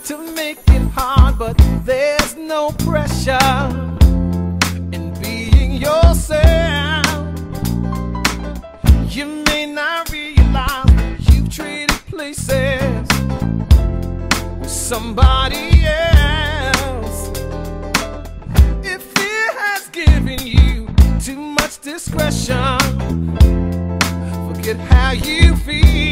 to make it hard, but there's no pressure in being yourself. You may not realize you've traded places with somebody else. If fear has given you too much discretion, forget how you feel.